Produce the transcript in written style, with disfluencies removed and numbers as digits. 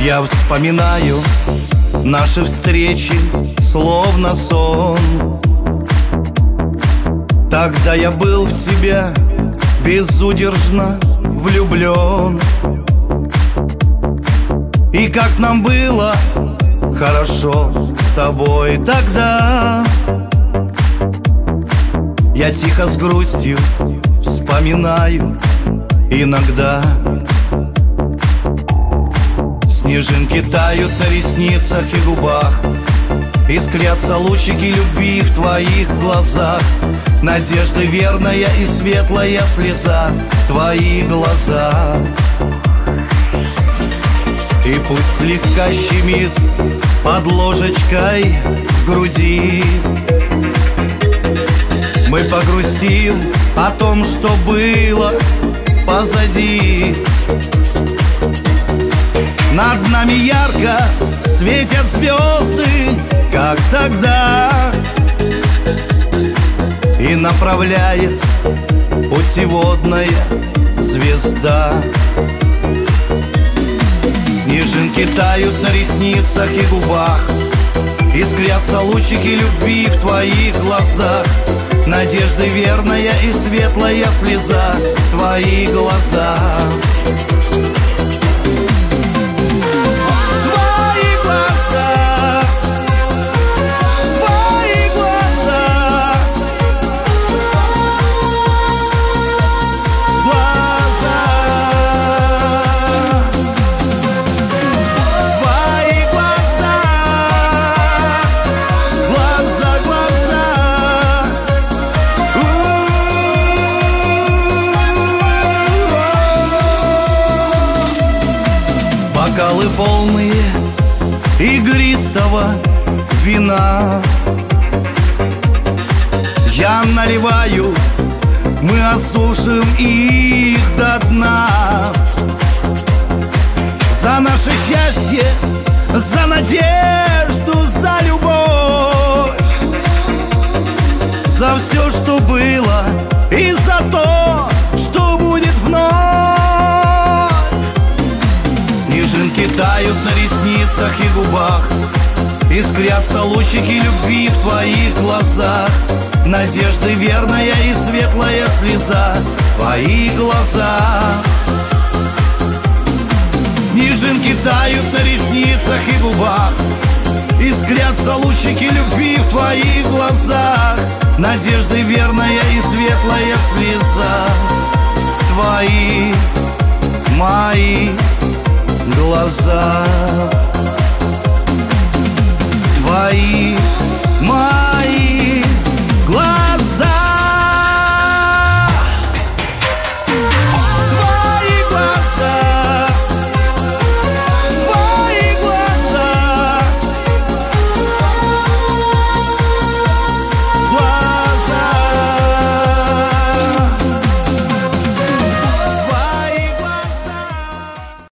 Я вспоминаю наши встречи, словно сон. Тогда я был в тебя безудержно влюблен. И как нам было хорошо с тобой тогда. Я тихо с грустью вспоминаю иногда. Снежинки тают на ресницах и губах, искрятся лучики любви в твоих глазах. Надежды верная и светлая слеза, твои глаза. И пусть слегка щемит под ложечкой в груди, мы погрустим о том, что было позади. Над нами ярко светят звезды, как тогда, и направляет путеводная звезда. Снежинки тают на ресницах и губах, искрятся лучики любви в твоих глазах. Надежды верная и светлая слеза, твои глаза. Бокалы полные игристого вина я наливаю, мы осушим их до дна. За наше счастье, за надежду, за любовь, за все, что было, и за то, что будет вновь. Снежинки тают на ресницах и губах, искрятся лучики любви в твоих глазах. Надежды верная и светлая слеза, твои глаза. Снежинки тают на ресницах и губах, искрятся лучики любви в твоих глазах. Надежды верная и светлая слеза, твои, мои глаза. Твои, мои